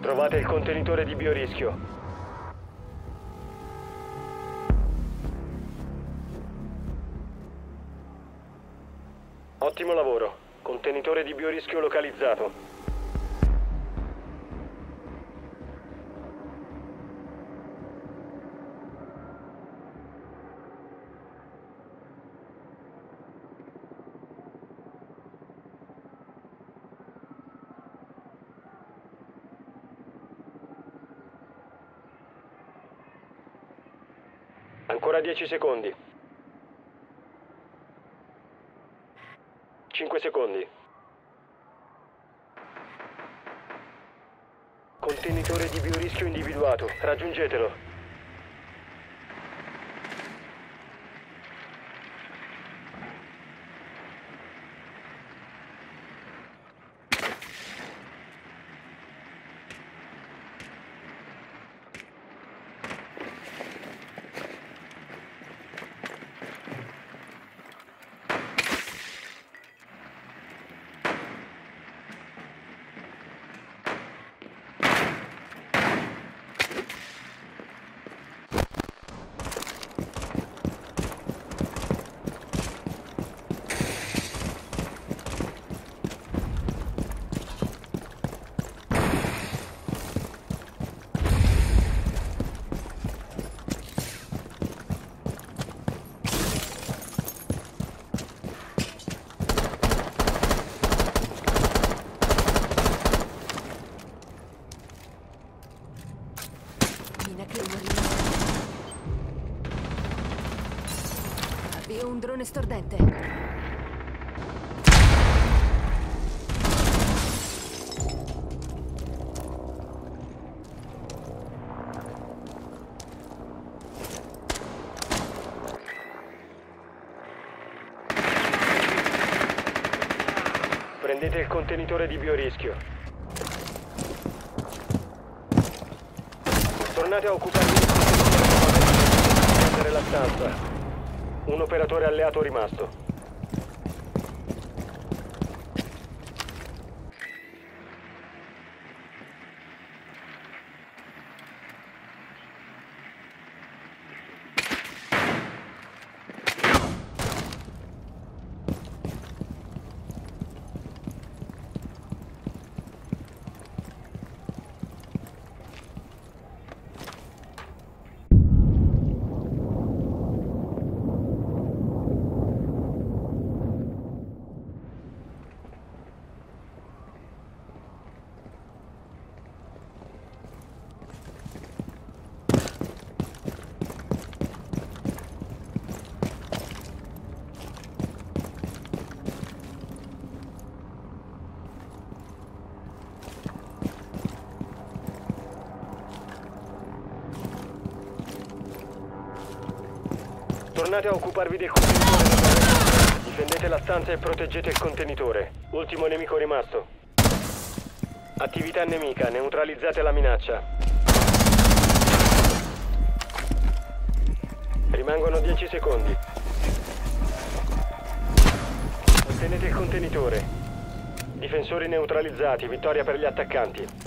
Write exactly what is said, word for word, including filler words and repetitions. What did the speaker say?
Trovate il contenitore di biorischio. Ottimo lavoro. Contenitore di biorischio localizzato. Ancora dieci secondi. cinque secondi. Contenitore di biorischio individuato. Raggiungetelo. Avvio un drone stordente. Prendete il contenitore di biorischio. Tornate a occuparvi di prendere la stanza. Un operatore alleato rimasto. Tornate a occuparvi del contenitore. Difendete la stanza e proteggete il contenitore. Ultimo nemico rimasto. Attività nemica, neutralizzate la minaccia. Rimangono dieci secondi. Ottenete il contenitore. Difensori neutralizzati, vittoria per gli attaccanti.